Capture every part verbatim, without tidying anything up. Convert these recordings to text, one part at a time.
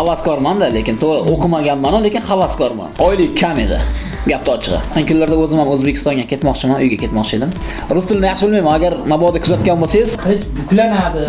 havaskorman-da, lekin to'g'ri o'qimaganman, lekin havaskorman. Oylik kam edi. Gapni ochig'i. Ankunlarda o'zim ham O'zbekistonga ketmoqchiman, uyga ketmoqchi edim. Rus tilini yaxshi bilmayman. Agar mabodo kuzatgan bo'lsangiz, qilich buklanadi.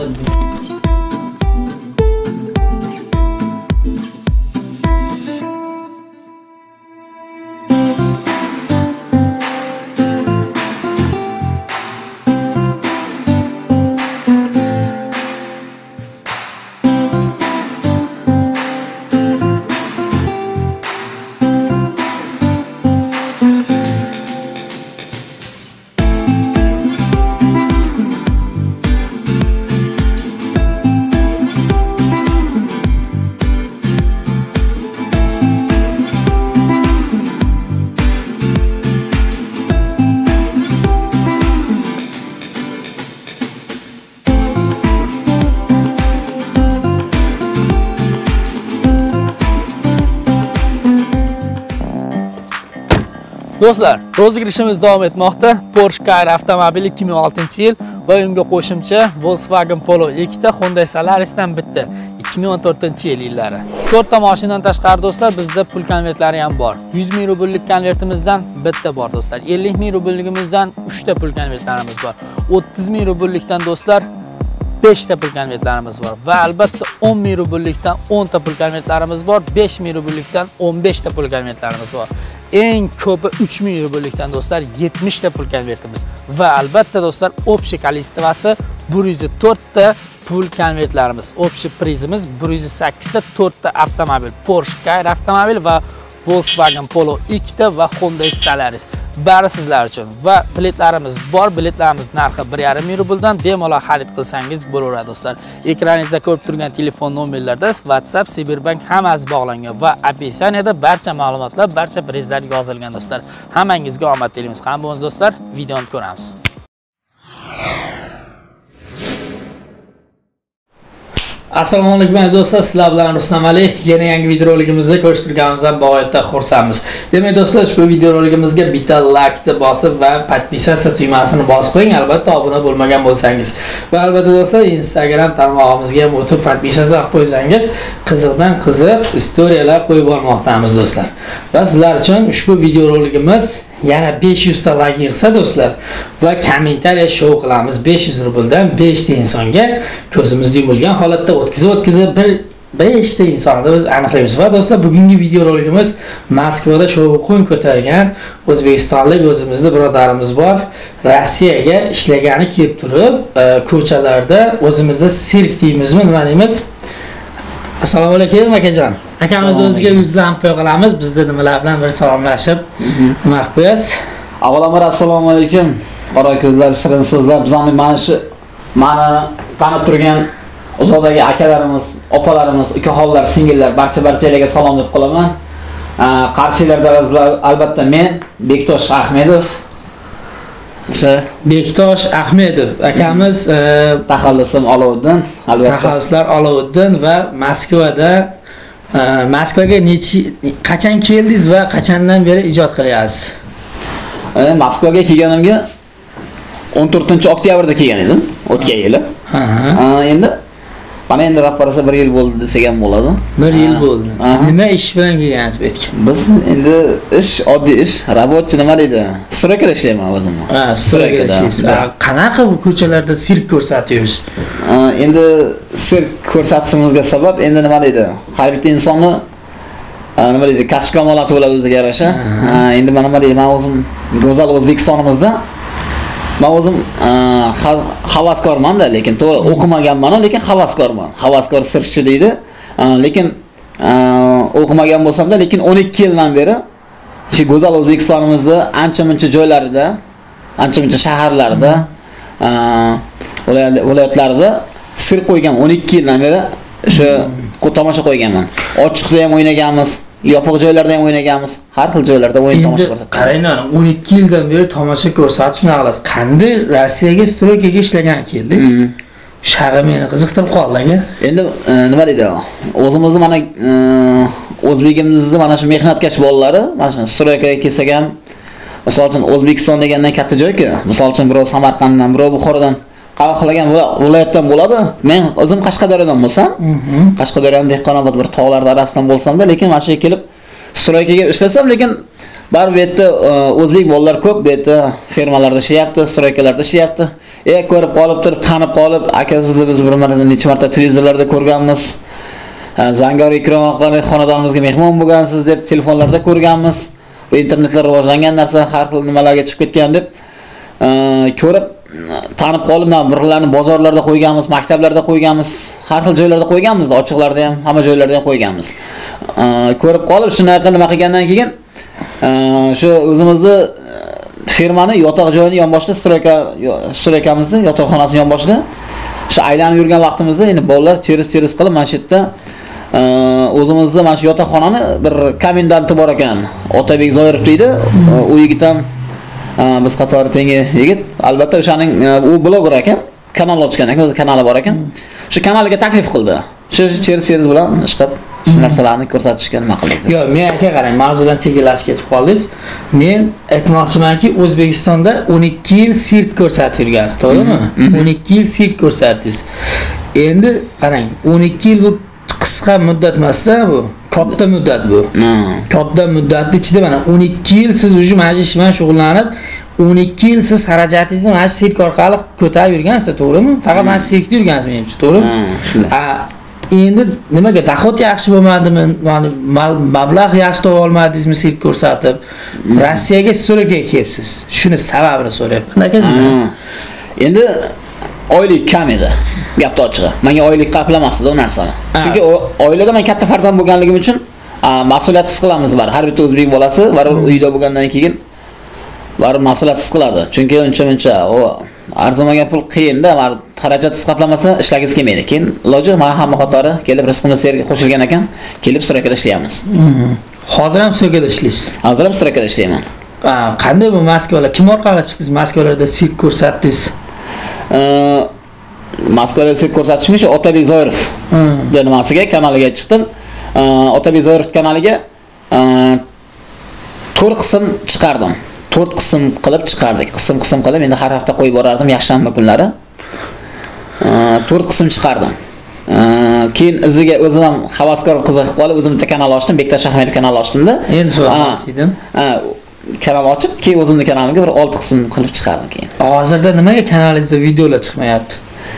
Do'stlar, rozigirishimiz davom etmoqda. Porsche Carrera avtomobili ikki ming oltinchi yil va unga qo'shimcha Volkswagen Polo ikkita, Hyundai Solaris'dan bitta ikki ming o'n to'rtinchi yil yillari. to'rtta mashinadan tashqari do'stlar, bizda pul konvertlari ham bor. yuz ming rubllik konvertimizdan bitta bor do'stlar. ellik ming rublligimizdan uchta pul konvertlarimiz bor. o'ttiz ming rubllikdan do'stlar beshta pul konvertlarimiz bor va albatta o'n ming rubllikdan o'nta pul konvertlarimiz bor, besh ming rubllikdan o'n beshta pul konvertlarimiz bor. Eng ko'pi uch ming rubllikdan do'stlar yetmishta pul konvertimiz va albatta do'stlar общий количествоsi bir yuz to'rt ta pul konvertlarimiz. Общий prizimiz bir yuz sakkiz ta to'rtta avtomobil, Porsche Carrera avtomobil va Volkswagen Polo ikkita va Hyundai Solaris. Bari sizlar uchun va biletlarimiz bor. Biletlarimiz narxi bir yarim ming rubldan bemalol xarid qilsangiz bo'laveradi do'stlar. Ekraningizda ko'rib turgan telefon nomerlarda WhatsApp, Sberbank hammasi bog'langan va opisiyaniyada barcha ma'lumotlar, barcha prezlar yozilgan do'stlar. Hammangizga omad tilamiz. Qani bo'lsangiz do'stlar, videoni ko'ramiz. Assalomu alaykum aziz do'stlar, sizlar bilan Rustam Ali. Yana yangi video roligimizda ko'rishtirganimizdan bag'oyatda xursandmiz. Demak do'stlar, ushbu video roligimizga bitta like bosib va podpisatsiya tugmasini bosib qo'ying, albatta obuna bo'lmagan bo'lsangiz. Va albatta do'stlar, Instagram tarmog'imizga ham o'tib podpisatsiya qilib qo'ysangiz, qiziqdan qiziq istoriyalar qo'yib bormoqdamiz do'stlar. Va sizlar uchun ushbu video roligimiz yana besh yuz ta like yig'sa do'stlar va kommentariya show qilamiz. besh yuz rubldan besh ta insonga ko'zimizni yumilgan holatda o'tkazib o'tkazib bir besh ta insonni biz aniqlaymiz. Va do'stlar, bugungi video roligimiz Moskvada shovqin ko'targan o'zbekistonlik o'zimizda birodarimiz bor. Rossiyaga ishlagani kelib turib, ko'chalarda o'zimizda sirk deymizmi, nima deymiz? Assalomu alaykum akajon. Akamizni o'ziga yuzdan qo'ya qolamiz. Bizda nimalar bilan bir salomlashib, nima qilib qo'yasiz? Avvalambor assalomu alaykum. Qora ko'zlar, shirin so'zlar. Bizning mana shu meni tanib turgan uzoqdagi akalarimiz, opalarimiz, ukaxonlar, singillar, barcha-barchalarga salom deb qolaman. Qarshilarda albatta men Bektosh Ahmedov. Bektosh Ahmedov akamiz, taxallusim Oloviddin, albatta. Taxalluslar Oloviddin va Moskvada Moskvaga nechi qachon keldingiz va qachondan beri ijod qilyapsiz? Moskvaga kelganimga o'n to'rtinchi oktyabrda kelgan edim, o'tgan yili. Ha. Endi mana endi rahbarasa bir yil bo'ldi desek ham bo'ladi. bir yil bo'ldi. Nima ish bilan kelgansiz bu yerga? Biz endi ish, oddiy ish, rabotchi nima deydi? Stroykada ishlayman o'zim. Ha, stroykada ishlaysiz. Qanaqa bu ko'chalarda sirk ko'rsatyapsiz? Endi sirk ko'rsatishimizga sabab endi nima deydi? Har bitta insonni nima deydi? Kasb kamolati bo'ladi o'ziga yarasha. Endi mana nima deydi? Men o'zim go'zal O'zbekistonimizda men o'zim havaskorman-da, lekin to'g'ri o'qimaganman, lekin havaskorman. Havaskor sirkchi deydi. Lekin o'qimagan bo'lsam-da, lekin o'n ikki yildan beri shu go'zal O'zbekistonimizda ancha-muncha joylarida, ancha-muncha shaharlarda, viloyatlarda sirk qo'ygan. o'n ikki yildan beri shu tomosha qo'yganman. Ochiqda ham o'ynaganmiz, yopiq joylarda ham o'ynaganmiz. Har xil joylarda o'yin tomosha ko'rsatganmiz. Qaranglar, o'n ikki yildan beri tomosha ko'rsatish naqlasiz. Qanday Rossiyaga stroykaga ishlagan keldingiz? Shag'i meni qiziqtirib qoldi aka. Endi nima deydi? O'zimizni mana o'zbegimizni mana shu mehnatkash bolalari, mana shu stroykaga kelsak ham, misol uchun O'zbekiston degandan katta joy-ku. Misol uchun birov Samarqanddan, birov Buxorodan qabul qilgan viloyatdan bo'ladi. Men o'zim Qashqadaryodan bo'lsam, Qashqadaryoning dehqonobod bir tog'lar orasidan bo'lsam-da, lekin mana shu yerga kelib stroykaga ishlasam, lekin bar bu yerda o'zbek bolalar ko'p, bu yerda fermalarda ishlayapti, stroykalarda ishlayapti. E ko'rib qolib turib, tanib qolib, aka sizni biz bir marta necha marta televizorlarda ko'rganmiz. Zangor Ikrom orqali xonadonimizga mehmon bo'lgansiz deb telefonlarda ko'rganmiz. Bu internetlar rivojlangan narsa, har xil nimalarga chiqib ketgan deb ko'rib tanib qolib, men birlarni bozorlarda qo'yganmiz, maktablarda qo'yganmiz, har xil joylarda qo'yganmiz, ochiqlarda ham, hamma joylarda ham qo'yganmiz. Ko'rib qolib, shunaqa nima qilgandan keyin shu o'zimizni firmani yotoq joyini yonboshida stroyka stroykamizni yotoqxonasini yonboshida shu aylanib yurgan vaqtimizda endi bolalar cheris-cheris qilib mana shu yerda o'zimizni mana shu yotoqxonani bir komendanti bor ekan. Otabek Zoirov deydi. U yigit ham biz qatori tengi yigit. Albatta o'shaning u bloger ekan, kanal ochgan ekan, o'z kanali bor ekan. Shu kanaliga taklif qildi. Shu cheris-cheris bilan chiqib shu narsalarni ko'rsatishga nima qildik. Yo'q, men aka qarang, mavzudan chegirlashga ketib qoldingiz. Men aytmoqchimanki, O'zbekistonda o'n ikki yil sirk ko'rsatib yurgansiz, to'g'rimi? o'n ikki yil sirk ko'rsatdingiz. Endi qarang, o'n ikki yil bu qisqa muddat emas-da bu. Katta muddat bu. Katta muddatning ichida mana o'n ikki yil siz o'sha mana shu ish bilan shug'ullanib, o'n ikki yil siz xarajatingizni mana shu sirk orqali ko'tarib yurgansiz, to'g'rimi? Faqat mana shu sirkda yurgansiz menimcha, to'g'rimi? Endi nimaga dohod yaxshi bo'lmadimi? Ya'ni mablag' yaxshi topa olmadingizmi sirk ko'rsatib? Rossiyaga stroykaga kelibsiz. Shuni sababini so'rayapman aka sizdan. Endi oylik kam edi. Gapni ochig'i. Menga oylik qaplamasdi u narsani. Chunki oilada men katta farzand bo'lganligim uchun mas'uliyat his qilamiz bar. Har bitta o'zbek bolasi baribir uyda bo'lgandan keyin baribir mas'uliyat his qiladi. Chunki uncha-muncha o arzimagan pul qiyinda, mar xarajat his qaplamasa ishlagingiz kelmaydi. Keyin iloji mana hamma qatori kelib rizqimiz yerga qo'shilgan ekan, kelib stroykada ishlaymiz. Hozir ham stroykada ishlaysiz? Hozir ham stroykada ishlayman. Qanday bu Moskvalar? Kim orqali chiqdingiz? Moskvalarda sirk ko'rsatdingiz? Moskvada sirk ko'rsatishmish Otabek Zoirov nimasiga kanaliga chiqdim. Otabek Zoirov kanaliga to'rt qism chiqardim. to'rt qism qilib chiqardik. Qism-qism qilib endi har hafta qo'yib borardim yakshanba kunlari. to'rt qism chiqardim. Keyin iziga o'zim ham havaskor qiziqib qolib, o'zim bitta kanal ochdim, Bektash Ahmedov kanal ochdimda. Endi so'raydim. Ha, kanal ochib, keyin o'zimning kanalimga bir olti qism qilib chiqardim keyin. Hozirda nimaga kanalingizda videolar chiqmayapti?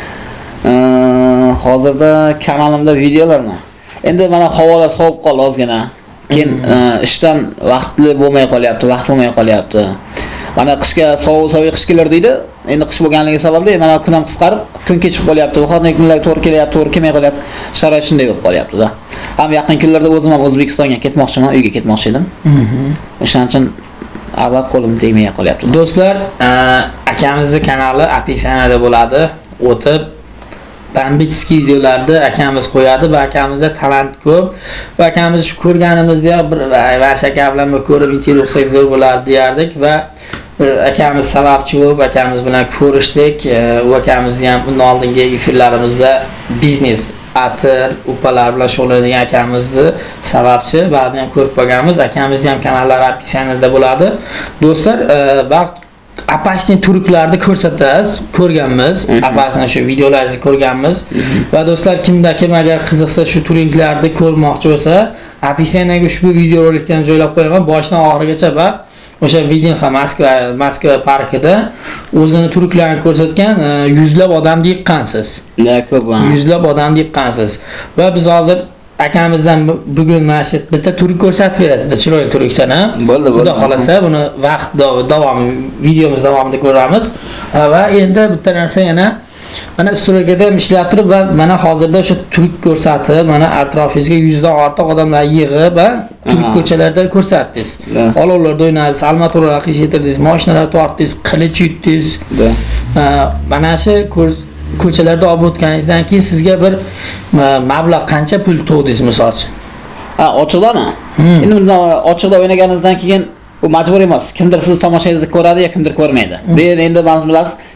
Hozirda kanalimda videolarmi? Endi mana havolar sovib qoldi ozgina. Keyin ishdan vaqtli bo'lmay qolyapti, vaqt bo'lmay qolyapti. Mana qishga sovuq-sovuq qish kelar deydi. Endi qish bo'lganligi sababli mana kun ham qisqarib, kun kechib qolyapti. Vaholanki kunlar to'g'ri kelyapti, to'g'ri kelmay qolyapti. Sharoit shunday bo'lib qolyapti-da. Ham yaqin kunlarda o'zim ham O'zbekistonga ketmoqchiman, uyga ketmoqchi edim. O'shaning uchun avval qo'lim tegmay qolyapti. Do'stlar, akamizning kanali opisiyanada bo'ladi. O'tib Bambitskiy videolarda akamiz qo'yadi va akamizda talant ko'p. Va akamiz shu ko'rganimizda bir vash aka bilan ko'rib intervyu qilsak zo'r bo'lardi deyardik va bir akamiz sababchi bo'lib akamiz bilan ko'rishdik. U akamizni ham bundan oldingi efirlarimizda biznes, atir, upalar bilan shug'ullangan akamizni sababchi, ba'zida ham ko'rib qolganmiz. Akamizning ham kanallari opisiyanada bo'ladi. Do'stlar, vaqt Apasning turklarni ko'rsatamiz, ko'rganmiz. Apasning shu videolarini ko'rganmiz. Va do'stlar, kimda kim agar qiziqsa shu turklarni ko'rmoqchi bo'lsa, opisiyaga ushbu videorolikni ham joylab qo'yaman. Boshidan oxirigacha va o'sha Vidinxa Moskva Moskva parkida o'zini turklarni ko'rsatgan yuzlab odamni yiqqansiz. Yuzlab odamni yiqqansiz. Va biz hozir akamizdan bugun mana shu bitta turk ko'rsatib berasiz, bitta chiroyli turkdan, ha? Bo'ldi, bo'ldi. Xudo xolasa buni vaqt davomi videomiz davomida ko'ramiz. Va endi bitta narsa yana mana stroykada ishlab turib va mana hozirda o'sha turk ko'rsatib, mana atrofingizga yuzdan ortiq odamlar yig'ib va turk ko'chalarida ko'rsatdingiz. Olovlarda o'ynadingiz, armatura qilishtirdingiz, mashinalar tortdingiz, qilich yutdingiz. Mana shu ko'chalarda olib o'tganingizdan keyin sizga bir mablag' qancha pul to'ldingiz misol uchun? Ha, ochiqdami? Endi bundan ochiqda o'ynaganingizdan keyin bu majbur emas. Kimdir siz tomoshangizni ko'radi, yo kimdir ko'rmaydi. Bu endi biz bilasiz,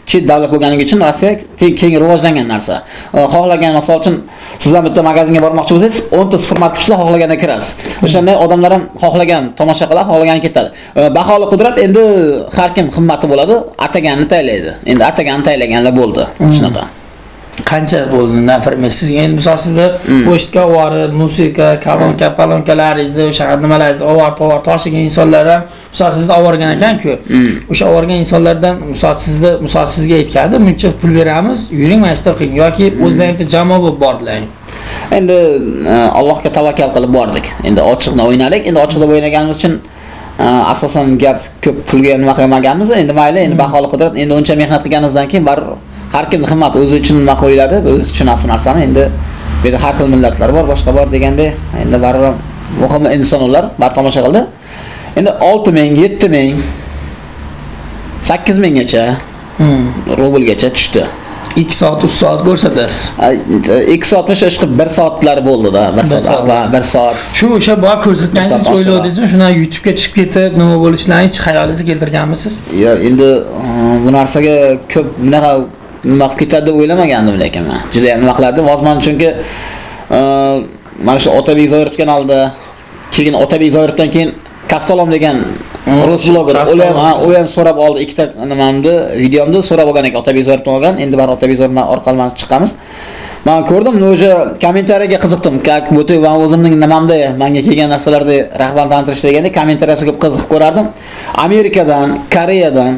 chet davlat bo'lganligi uchun Rossiya keng rivojlangan narsa. Xohlagan, misol uchun siz ham bitta magazinga bormoqchi bo'lsangiz, o'n ta supermarket bo'lsa xohlaganda kirasiz. O'shanday odamlar ham xohlagan tomosha qiladi, xohlagan ketadi. Baholi qudrat endi har kim himmati bo'ladi, ataganni taylaydi. Endi ataganni taylaganlar bo'ldi. Shunaqa. Qancha bo'ldi nafar sizga endi misol sizda qo'shiqqa ovori, musiqa, kalonka, palonkalaringizni, o'sha nimalaringizni ovor, tovar toshigan insonlar ham misol sizni ovorgan ekan-ku. O'sha ovorgan insonlardan misol sizni, misol sizga aytganda, "Buncha pul beramiz, yuring mana shu qiling" yoki o'zlaringizda jamoa bo'lib bordilar. Endi Allohga tavakkal qilib bordik. Endi ochiqni o'ynadik. Endi ochiqda o'ynaganimiz uchun asosan gap ko'p pulga nima qilmaganmiz. Endi mayli, endi baholi qudrat, endi uncha mehnat qilganimizdan keyin baribir har kimning himmati o'zi uchun nima qo'yiladi, o'zi uchun asl narsani endi bu yerda har xil millatlar bor, boshqa bor deganda endi baribir muhim inson ular, bar tomosha qildi. Endi olti ming, yetti ming, sakkiz minggacha rublgacha tushdi. ikki soat, uch soat ko'rsatasiz. ikki soat o'sha chiqib bir soatlar bo'ldi-da, bir soat va bir soat. Shu o'sha boya ko'rsatganingizni o'yladingizmi? Shundan YouTube'ga chiqib ketib, nima bo'lishlarini hech xayolingizga keltirganmisiz? Yo'q, endi bu narsaga ko'p bunaqa nima qilib ketadi deb o'ylamagandim lekin men. Juda ham nima qilardim, vazman chunki mana shu Otabek Zoirov kanalida, keyin Otabek Zoirovdan keyin Kastolom degan rus bloger, u ham ha, u ham so'rab oldi, ikkita nimamni, videomni so'rab olgan ekan, Otabek Zoirovdan olgan. Endi bar Otabek Zoirov orqali men chiqqamiz. Men ko'rdim, o'sha kommentariyaga qiziqdim. Kak bo'ti va o'zimning nimamda menga kelgan narsalarda rag'batlantirish deganda kommentariyasiga ko'p qiziqib ko'rardim. Amerikadan, Koreyadan,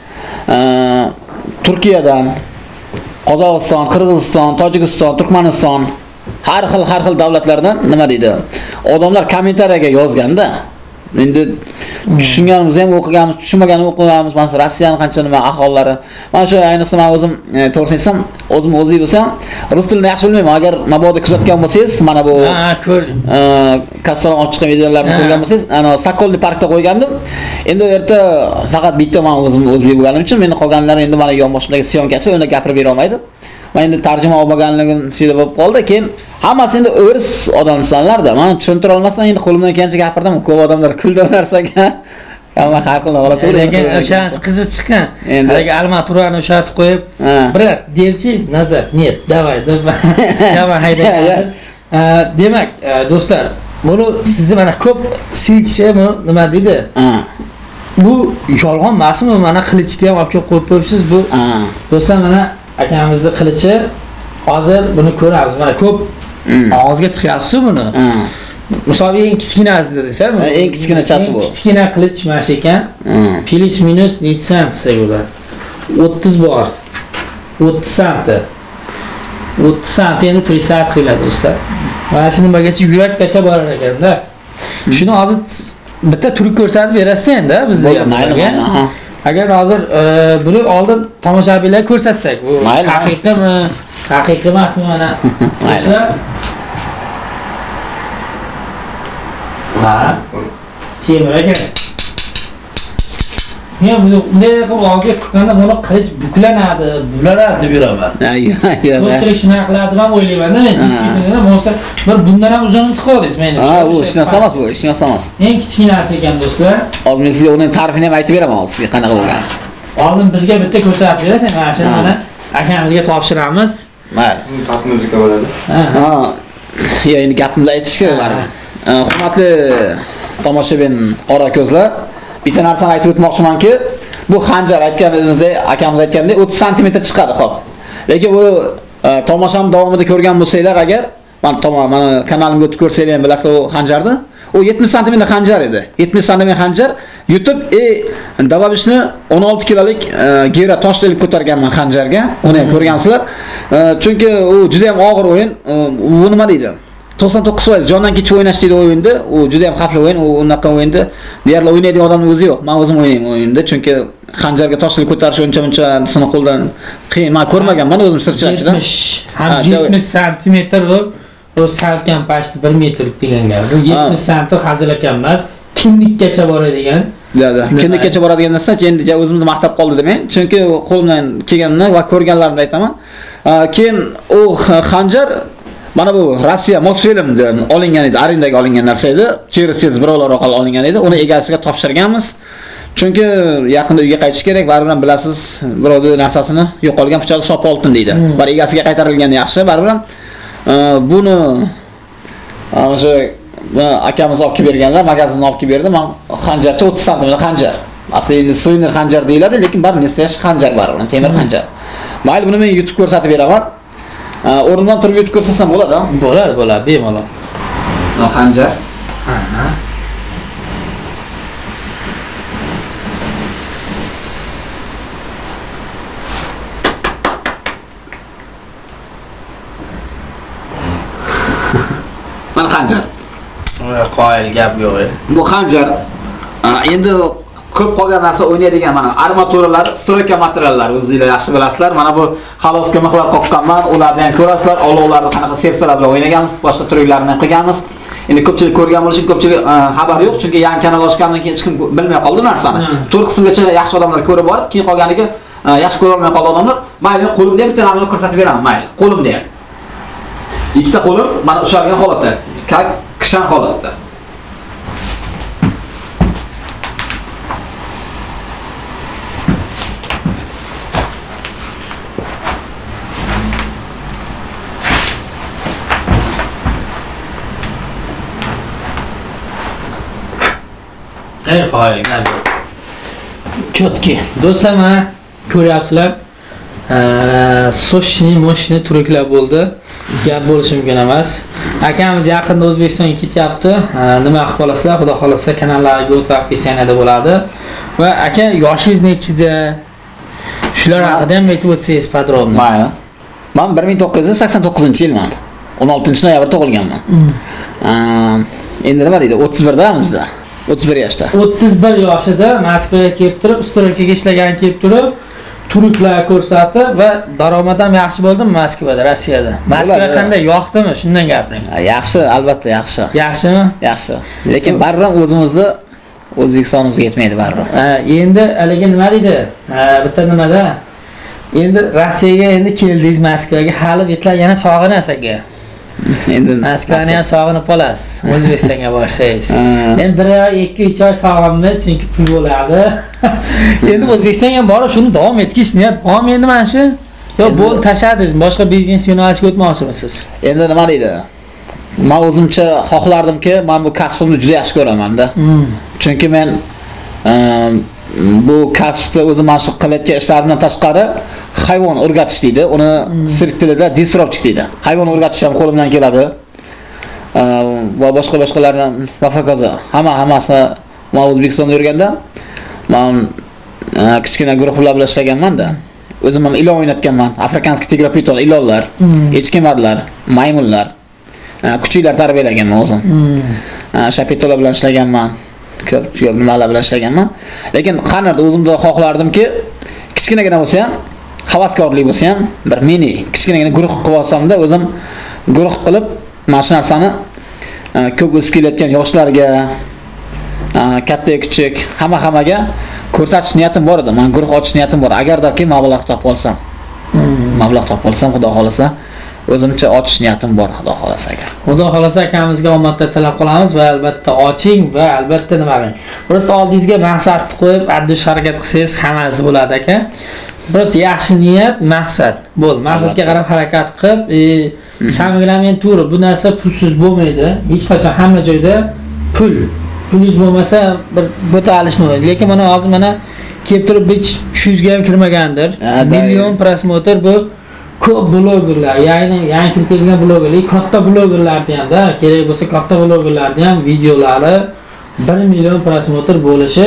Turkiyadan, Qozog'iston, Qirg'iziston, Tojikiston, Turkmaniston, har xil har xil davlatlardan nima deydi? Odamlar kommentariyaga yozganda, endi tushunganimiz ham o'qiganmiz, tushunmaganimiz o'qiganmiz. Mana Rossiyani qancha nima aholilari. Mana shu ayniqsa men o'zim to'g'risini aytsam, o'zim o'zbek bo'lsam, rus tilini yaxshi bilmayman. Agar mabodo kuzatgan bo'lsangiz, mana bu ha, ko'rdim. Kastalon olib chiqqan videolarni ko'rgan bo'lsangiz, ana Sokolli parkda qo'ygandim. Endi u yerda faqat bitta men o'zim o'zbek bo'lganim uchun meni qolganlari endi mana yonboshimdagi syomkachi unda gapirib bera olmaydi. Men endi tarjima olmaganligim shida bo'lib qoldi. Keyin hammasi endi o'ris odamsanlarda. Men tushuntira olmasdan endi qo'limdan kelgancha gapirdim. Ko'p odamlar kuldi narsaga. Hamma har xil holatda lekin o'shanisi qiziq chiqqan. Haligi armaturani o'shatib qo'yib, "Brat, delchi, nazar, net, davay" deb yama haydaysiz. Demak, do'stlar, buni sizni mana ko'p sirkchi nima deydi? Bu yolg'on emasmi? Mana qilichni ham olib kelib qo'yib qo'yibsiz. Bu do'stlar mana akamizning qilichi. Hozir buni ko'ramiz. Mana ko'p og'izga tiqyapsiz buni. Misol eng kichkinasi desam, eng kichkinachasi bu. Kichkina qilich mana shu ekan. Plus minus necha sent desa bo'lar? o'ttiz bor. o'ttiz sent. o'ttiz sent endi preset qiladi do'stlar. Mana shu nimagacha yurakgacha borar ekanda. Shuni hozir bitta turk ko'rsatib berasiz endi bizga. Mayli. Agar hozir buni oldin tomoshabinlar ko'rsatsak, bu haqiqatmi, haqiqiy emasmi mana? Do'stlar, ha, temir ekan. Men bu bunday qilib og'izga kuqqanda buni qilich buklanadi, bularadi deb yuraman. Yo'q, ko'pchilik shuni qiladi deb o'ylayman-da men. Disiplinada bo'lsa, bir bundan ham uzun tiqoldingiz meni. Ha, bu hech narsa emas bu, hech narsa emas. Eng kichkinasi ekan do'stlar. Hozir men sizga uning ta'rifini ham aytib beraman, sizga qanaqa bo'lgan. Oldin bizga bitta ko'rsatib berasiz, mana shuni mana akamizga topshiramiz. Mayli. Tat muzika bo'ladi. Ha. Ya, endi gapimni aytish kerak baribir. Hurmatli tomoshabin qora ko'zlar, bitta narsani aytib o'tmoqchimanki, bu xanjar aytganimizdek, akamiz aytgandek o'ttiz santimetr chiqadi, xo'p. Lekin bu tomosham davomida ko'rgan bo'lsanglar agar, men tomon mana kanalimga o'tib ko'rsanglar ham bilasiz u xanjarni. U yetmish santimetr xanjar edi. yetmish santimetr xanjar yutib, e, Dababishni o'n olti kilolik gera toshni ilib ko'targanman xanjarga. Uni ham ko'rgansizlar. Chunki u juda ham og'ir o'yin. Bu nima deydi? to'qson to'qqiz foiz jondan kechib o'ynash deydi o'yinda. U juda ham xavfli o'yin. U unaqa o'yinda deyarli o'ynaydigan odamning o'zi yo'q. Men o'zim o'ynayman o'yinda, chunki xanjarga toshni ko'tarish uncha-muncha sini qo'ldan qiyin. Men ko'rmaganman, o'zim sirchilarchidan. yetmish ham yetmish santimetr u o salkam pashti bir metrlik degan gap. Bu yetmish santimetr hazil ekan emas, kimlikkacha boradigan. Yo'q, kimlikkacha boradigan narsa, endi o'zimizni maqtab qoldi demen, chunki qo'limdan kelganini va ko'rganlarimni aytaman. Keyin u xanjar mana bu Rossiya Mosfilmdan olingan edi, arendaga olingan narsa edi. Через через birovlar orqali olingan edi. Uni egasiga topshirganmiz. Chunki yaqinda uyga qaytish kerak, baribir bilasiz, birovning narsasini yo'qolgan pichoq sop oltin deydi. Bir egasiga qaytarilgani yaxshi, baribir buni o'sha akamiz olib kelib berganlar, magazindan olib kelib berdi. Men xanjarcha o'ttiz santimetr xanjar. Aslida suvenir xanjar deyiladi, lekin baribir nesiyash xanjar baribir, temir xanjar. Mayli, buni men yutib ko'rsatib beraman. O'rnimdan turib yutib ko'rsatsam bo'ladi? Bo'ladi, bo'ladi, bemalol. Mana xanjar. Ha. Mana xanjar. Qoyil gap yo'q edi. Bu xanjar endi ko'p qolgan narsa o'ynaydigan mana armaturalar, stroyka materiallar o'zingizlar yaxshi bilasizlar. Mana bu xalosga mixlar qoqqanman, ularni ham ko'rasizlar. Olovlarni qanaqa sersalar bilan o'ynaganmiz, boshqa turlarini ham qilganmiz. Endi ko'pchilik ko'rgan bo'lishi, ko'pchilik xabar yo'q, chunki yangi kanal ochgandan keyin hech kim bilmay qoldi narsani. to'rt qismgacha yaxshi odamlar ko'rib borib, keyin qolganiga yaxshi ko'ra olmay qoldi odamlar. Mayli, qo'limda bitta narsani ko'rsatib beraman, mayli. Qo'limda ham. Ikkita qo'lim mana ushalgan holatda, kak kishan holatda. Ey qo'y, gap yo'q. Chotki. Do'stlar, mana ko'ryapsizlar. Sochni, moshni turiklar bo'ldi. Gap bo'lishi mumkin emas. Akamiz yaqinda O'zbekistonga ketyapti. Nima qilib qolasizlar? Xudo xolasa kanallariga o'tib pisyanada bo'ladi. Va aka, yoshingiz nechida? Shular haqida ham aytib o'tsangiz podrobno. Mayli. Men bir ming to'qqiz yuz sakson to'qqizinchi yilman. o'n oltinchi noyabr tug'ilganman. Endi nima deydi? o'ttiz birdamizda. o'ttiz bir yoshda. o'ttiz bir yoshida Moskvaga kelib turib, stroykaga ishlagan kelib turib, turiklar ko'rsatib va daromad ham yaxshi bo'ldimi Moskvada, Rossiyada? Moskva qanday, yoqdimi? Shundan gapiring. Yaxshi, albatta yaxshi. Yaxshimi? Yaxshi. Lekin baribir o'zimizni O'zbekistonimizga yetmaydi baribir. Endi haligi nima deydi? Bitta nimada? Endi Rossiyaga endi keldingiz Moskvaga, hali bitlar yana sog'inasiz aka. Endi Moskvani ham sog'inib qolasiz. O'zbekistonga borsangiz. Endi bir oy, ikki uch oy sog'inmiz, chunki pul bo'ladi. Endi O'zbekistonga ham borib shuni davom etkish niyat bormi endi mana shu? Yo, bo'l tashadingiz, boshqa biznes yo'nalishiga o'tmoqchimisiz? Endi nima deydi? Men o'zimcha xohlardimki, men bu kasbimni juda yaxshi ko'raman-da. Chunki men bu kasbda o'zim mashg'ul qilayotgan ishlarimdan tashqari hayvon o'rgatish deydi. Uni sirk tilida disrobchik deydi. Hayvon o'rgatish ham qo'limdan keladi. Va boshqa boshqalarni va hokazo. Hamma hammasi men O'zbekistonda yurganda men kichkina guruhlar bilan ishlaganman-da. O'zim ham ilon o'ynatganman. Afrikanskiy tigra piton ilonlar, echkemarlar, maymunlar, kuchuklar tarbiyalaganman o'zim. Shapitolar bilan ishlaganman. Ko'p ko'p nimalar bilan ishlaganman. Lekin qanarda o'zimda xohlardimki, kichkinagina bo'lsa ham, havaskorlik bo'lsa ham, bir mini kichkinagina guruh qilib olsam-da, o'zim guruh qilib, mana shu narsani ko'p o'sib kelayotgan yoshlarga, katta kichik, hamma-hammaga ko'rsatish niyatim bor edi. Men guruh ochish niyatim bor. Agardaki mablag' topib olsam, mablag' topib olsam, xudo xolasa, o'zimcha ochish niyatim bor, xudo xolasa agar. Xudo xolasa akamizga omadlar tilab qolamiz va albatta oching va albatta nima qing. Biroz oldingizga maqsadni qo'yib, addish harakat qilsangiz hammasi bo'ladi aka. Biroz yaxshi niyat, maqsad. Bo'l, maqsadga qarab harakat qilib, samimiylik to'g'ri, bu narsa pulsiz bo'lmaydi. Hech qachon hamma joyda pul. Pulingiz bo'lmasa bir bo'ta olishni bo'ladi. Lekin mana hozir mana kelib turib hech uch yuz ga ham kirmagandir. Million prosmotr bu ko'p blogerlar, ya'ni yangi kirib kelgan blogerlar, katta blogerlarni ham-da, kerak bo'lsa katta blogerlarni ham videolari bir million prosmotr bo'lishi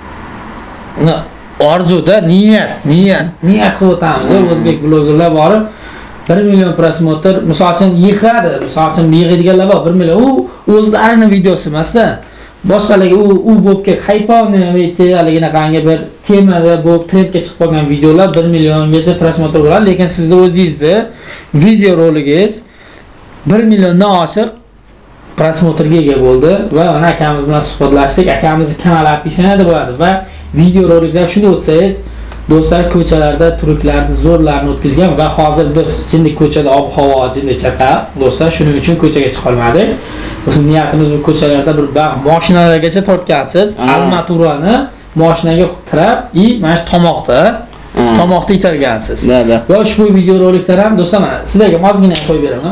orzuda, niyat, niyat, niyat qilib o'tamiz. O'zbek blogerlar borib bir million prosmotr, misol uchun yig'adi, misol uchun yig'adiganlar bor, bir million. U o'zlarining videosi emas-da. Boshqalarga u u bo'pga hayponi aytdi, haliginaqangi bir temada bo'lib trendga chiqib qolgan videolar bir milliongacha prosmotr bo'ladi, lekin sizda o'zingizda video roligingiz bir milliondan oshiq prosmotrga ega bo'ldi va mana akamiz bilan suhbatlashdik. Akamizning kanali pisyanada bo'ladi va video roliklar shuni o'tsangiz, do'stlar ko'chalarda turiklarni zo'rlarni o'tkazgan va hozir biz jindik ko'chada ob-havo jindik chata, do'stlar shuning uchun ko'chaga chiqa olmadik. Biz niyatimiz bu ko'chalarda bir baxt mashinalargacha tortgansiz, Almaturani mashinaga tirab, i mana shu tomoqda, tomoqda itargansiz. Da, da. Va ushbu videoroliklar ham do'stlar, mana sizlarga ozgina qo'yib beraman.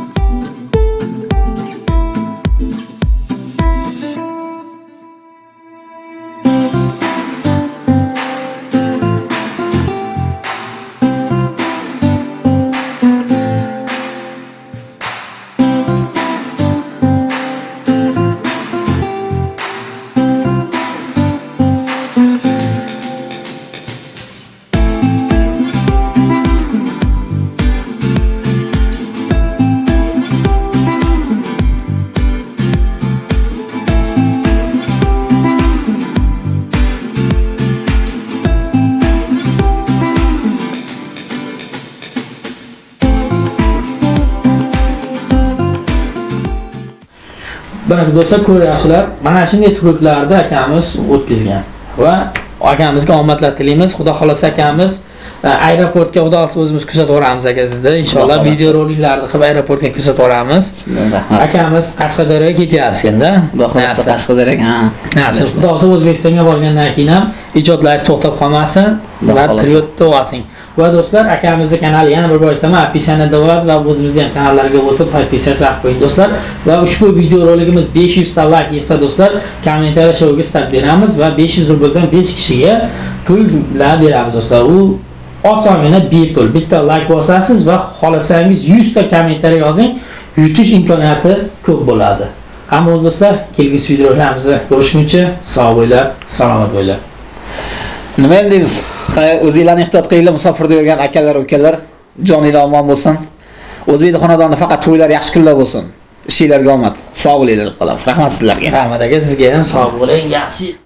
Buni do'stlar ko'ryapsizlar. Mana shunday turuklarda akamiz o'tkazgan va akamizga omadlar tilaymiz. Xudo xolasa akamiz aeroportga xudo xolasa o'zimiz kuzatib boramiz aka sizni. Inshaalloh video roliklarni qilib aeroportga kuzatib boramiz. Akamiz Qashqadaryoga ketyapsiz endi. Xudo xolasa Qashqadaryoga. Ha. Siz xudo xolasa O'zbekistonga borgandan keyin ham ijodlaringiz to'xtab qolmasin va prioritet olsin. Va do'stlar, akamizni kanali yana bir bor aytaman, opisiyanada bor va o'zimizning ham kanallarga o'tib podpisatsiya qilib qo'ying do'stlar. Va ushbu video roligimiz besh yuz ta like yesa do'stlar, kommentariya shouga start beramiz va besh yuz rubldan besh kishiga pul bilan beramiz do'stlar. U osongina bepul. Bitta like bosasiz va xolasangiz yuz ta kommentariya yozing, yutish imkoniyati ko'p bo'ladi. Hamma do'stlar, kelgusi videolarimizda ko'rishguncha sog' bo'linglar, salomat bo'linglar. Nima deymiz? O'zinglarni ehtiyot qilinglar, musofirda yurgan akalar, ukalar, joninglar omon bo'lsin. O'zbek xonadonida faqat to'ylar, yaxshi kunlar bo'lsin. Ishinglarga omad. Sog' bo'linglar deb qolamiz. Rahmat sizlarga. Rahmat aka, sizga ham sog' bo'ling, yaxshi